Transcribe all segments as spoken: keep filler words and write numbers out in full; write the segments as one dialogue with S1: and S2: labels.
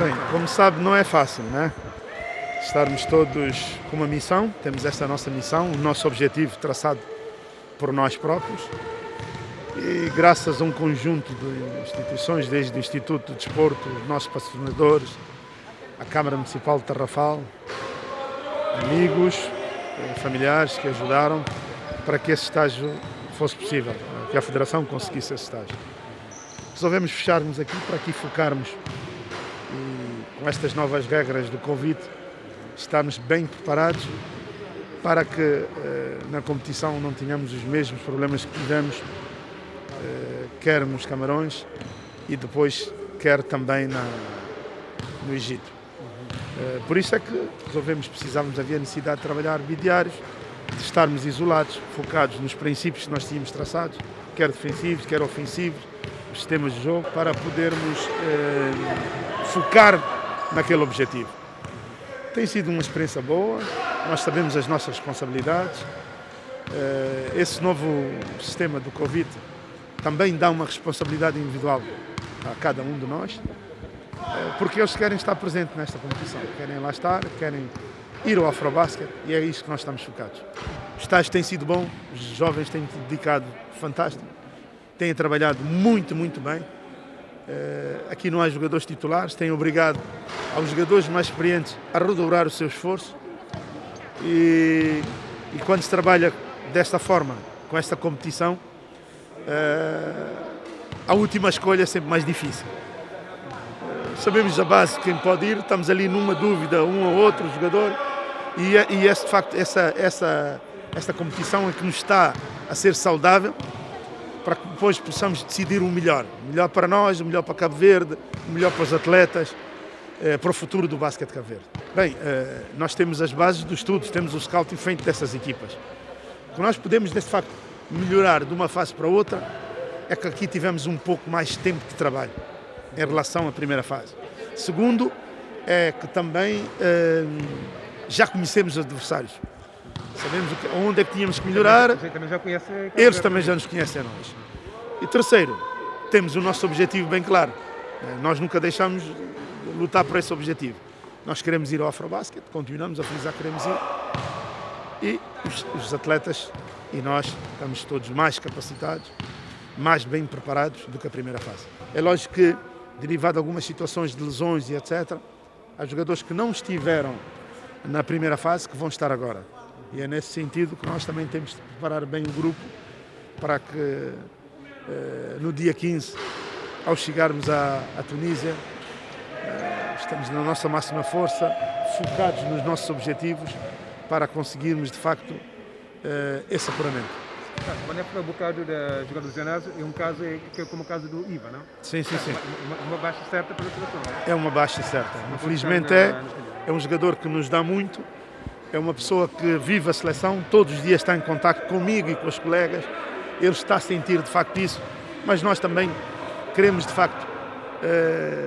S1: Bem, como sabe, não é fácil, né? Estarmos todos com uma missão, temos esta nossa missão, o nosso objetivo traçado por nós próprios e graças a um conjunto de instituições, desde o Instituto de Desporto, os nossos patrocinadores, a Câmara Municipal de Tarrafal, amigos, familiares que ajudaram para que esse estágio fosse possível, que a Federação conseguisse esse estágio. Resolvemos fecharmos aqui para aqui focarmos e, com estas novas regras do Covid, estarmos bem preparados para que eh, na competição não tenhamos os mesmos problemas que tivemos, eh, quer nos Camarões e depois quer também na, no Egito. Eh, por isso é que resolvemos, precisávamos, havia necessidade de trabalhar bidiários, de estarmos isolados, focados nos princípios que nós tínhamos traçados, quer defensivos, quer ofensivos, os sistemas de jogo, para podermos eh, focar naquele objetivo. Tem sido uma experiência boa, nós sabemos as nossas responsabilidades. Esse novo sistema do Covid também dá uma responsabilidade individual a cada um de nós, porque eles querem estar presentes nesta competição, querem lá estar, querem ir ao Afrobasket e é isso que nós estamos focados. O estágio tem sido bom, os jovens têm se dedicado fantástico, têm trabalhado muito, muito bem. Aqui não há jogadores titulares, têm obrigado aos jogadores mais experientes a redobrar o seu esforço e, e quando se trabalha desta forma, com esta competição, a última escolha é sempre mais difícil. Sabemos a base de quem pode ir, estamos ali numa dúvida, um ou outro jogador, e, e esse, de facto, essa, essa, esta competição é que nos está a ser saudável, para que depois possamos decidir o melhor. O melhor para nós, o melhor para Cabo Verde, o melhor para os atletas, eh, para o futuro do basquete de Cabo Verde. Bem, eh, nós temos as bases dos estudos, temos o scouting feito dessas equipas. O que nós podemos, de facto, melhorar de uma fase para outra é que aqui tivemos um pouco mais de tempo de trabalho em relação à primeira fase. Segundo, é que também eh, já conhecemos os adversários. Sabemos onde é que tínhamos que melhorar, eles também já nos conhecem a nós. E terceiro, temos o nosso objetivo bem claro. Nós nunca deixamos de lutar por esse objetivo. Nós queremos ir ao Afrobasket, continuamos a frisar que queremos ir. E os, os atletas e nós estamos todos mais capacitados, mais bem preparados do que a primeira fase. É lógico que, derivado de algumas situações de lesões e etcétera, há jogadores que não estiveram na primeira fase que vão estar agora. E é nesse sentido que nós também temos de preparar bem o grupo para que eh, no dia quinze, ao chegarmos à, à Tunísia, eh, estamos na nossa máxima força, focados nos nossos objetivos para conseguirmos de facto eh, esse apuramento.
S2: Quando é para o bocado de jogadores ginásio, é um caso que é como o caso do Iva, não?
S1: Sim, sim, sim.
S2: Uma, uma baixa certa pela seleção.
S1: É uma baixa certa. Infelizmente é, é um jogador que nos dá muito. É uma pessoa que vive a seleção, todos os dias está em contacto comigo e com os colegas. Ele está a sentir de facto isso, mas nós também queremos de facto... Eh,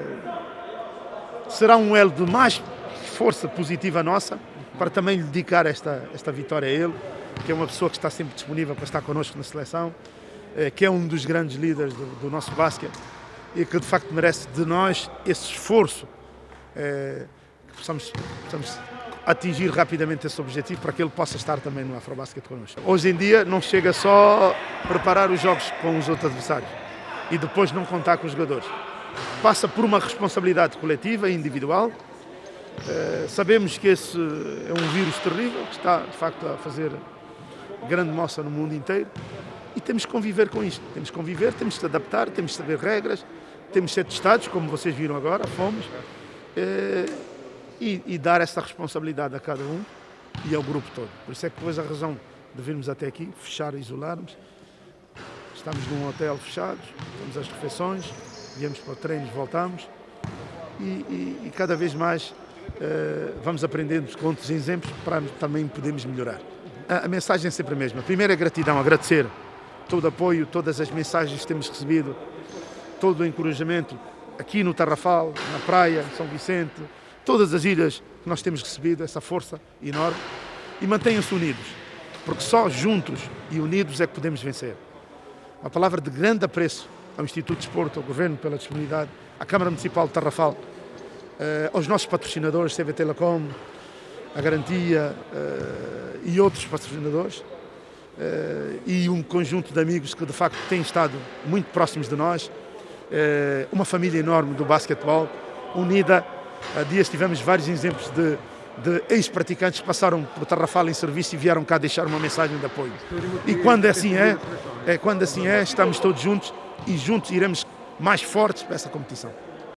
S1: será um elo de mais força positiva nossa para também lhe dedicar esta, esta vitória a ele, que é uma pessoa que está sempre disponível para estar connosco na seleção, eh, que é um dos grandes líderes do, do nosso basquete e que de facto merece de nós esse esforço, eh, que possamos... possamos atingir rapidamente esse objetivo para que ele possa estar também no Afrobasket connosco. Hoje em dia não chega só preparar os jogos com os outros adversários e depois não contar com os jogadores. Passa por uma responsabilidade coletiva e individual. Uh, sabemos que esse é um vírus terrível que está de facto a fazer grande moça no mundo inteiro e temos que conviver com isto. Temos que conviver, temos que adaptar, temos que saber regras, temos que ser testados, como vocês viram agora, fomos. Uh, E, e dar essa responsabilidade a cada um e ao grupo todo. Por isso é que depois a razão de virmos até aqui, fechar e isolarmos. Estamos num hotel fechados, temos as refeições, viemos para treinos, voltamos e, e, e cada vez mais uh, vamos aprendendo com outros exemplos para também podermos melhorar. A, a mensagem é sempre a mesma. Primeiro é gratidão, agradecer todo o apoio, todas as mensagens que temos recebido, todo o encorajamento aqui no Tarrafal, na praia, São Vicente, todas as ilhas que nós temos recebido, essa força enorme, e mantenham-se unidos, porque só juntos e unidos é que podemos vencer. Uma palavra de grande apreço ao Instituto de Desporto, ao Governo pela disponibilidade, à Câmara Municipal de Tarrafal aos nossos patrocinadores, T V Telecom, a Garantia e outros patrocinadores, e um conjunto de amigos que de facto têm estado muito próximos de nós, uma família enorme do basquetebol, unida. Há dias tivemos vários exemplos de, de ex-praticantes que passaram por Tarrafal em serviço e vieram cá deixar uma mensagem de apoio. E quando assim é, é, quando assim é, estamos todos juntos e juntos iremos mais fortes para essa competição.